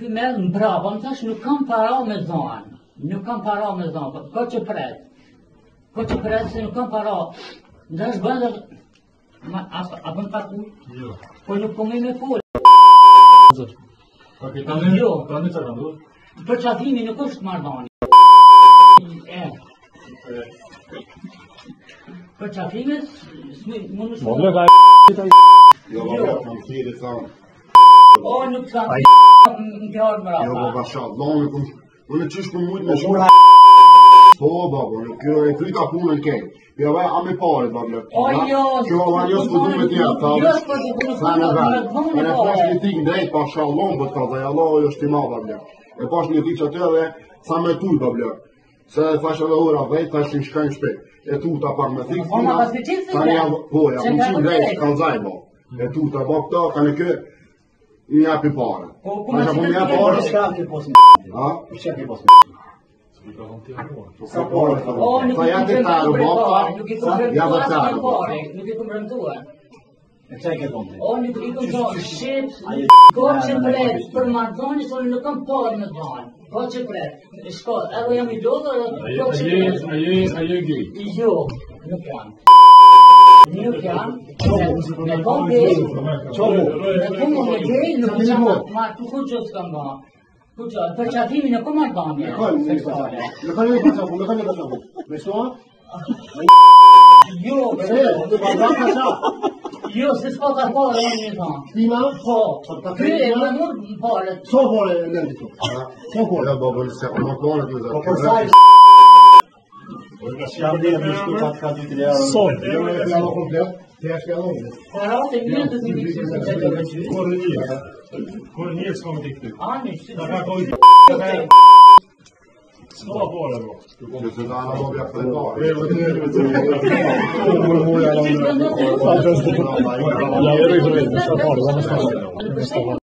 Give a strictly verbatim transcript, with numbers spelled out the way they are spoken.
ky merr mbrapa, më thash nuk kam para me zonë. Nuk kam para me zonë, ko që pret. Ko që pret se nuk kam para. Ndash bëndë, a bën paku? Jo. Po nuk po me fol. Kapitani, Jo. tani çfarë ka ndodhur? Për qafimi nuk është marrëdhënie. E. Për qafime, mund është... Mogę ga Jo, baba, kam thirrë thonë. O, nuk kam në kjarë më Jo, rapa. baba, shalom, unë qysh për mujtë me shumë. Po, baba, kjo e kryta punën kej. Jo, vaj, a me pare, baba. O, jo, Kjo vaj, jo s'ku du me tjetë, ta. Jo, s'ku du me Sa në vaj. tjetë, E në pash një tik në drejt, pa shalom, për ta, dhe Allah jo shtima, baba. E pash një tik që atë dhe, sa me tuj, baba. Se fash edhe ura dhejt, ta shim shkajnë shpet. E tu ta pak me tik, Ona pas me qenë se tani ja, po, ja, më qimë drejt, kanë zaj, baba. E tu ta baba këta, kanë e kë, një japi pare. Po, ku Ma ma që po që një japi të pare, Ska ke posë a? Ska ke posë Sa pare, O, nuk sa i japi kompremtuar taru, për baba, pare, nuk i ja dhe kompremtuar taru, për baba. pare, nuk i kompremtuar. E qaj ke komple O, nuk i kompremtuar, shqip, Aje ko që pret, për marrëdhënie, se unë nuk kam parë me zonë. Ko që pret, shko, edhe jam i lodhur, Aje, ko që aje, pret. aje, aje gej. Jo, nuk jam. Nuk jam, me kom gej, me kom me gej, nuk jam, ma ku ku që s'kam ba. Ku që, për qafimi në kom marrëdhënie. Në kanë një pasapu, në kanë një pasapu. Me shtoa? Jo, Se, të bazar ka qa. jo, se s'ka ta parë, unë një thonë. Tima? Po, ta ky e më mund parë. So pore në në këtu. So pore. Ja, baba, nëse o në kone të Po për saj Jam dhe në shtu ka të ka dy të lea Son. Jo me të jalo komplet. Të jashtë jalo. Para të mirë të të një që të të të që. Kur një. Kur një s'ka më dikty. Ani, që Ta ka koj s'ka pore, bro. Që se da në bobja për të pare. Ja, vero i drejtë, sa parë, ja më shkasë.